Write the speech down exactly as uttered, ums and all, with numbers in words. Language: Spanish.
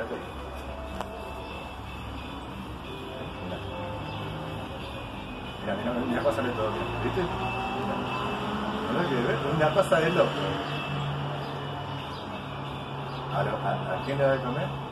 todo. Mira, mira, mira, pásale todo, mira, ¿viste? Mira, ¿no que ves? Una cosa de loco. ¿A, lo, a, ¿A quién le va a comer?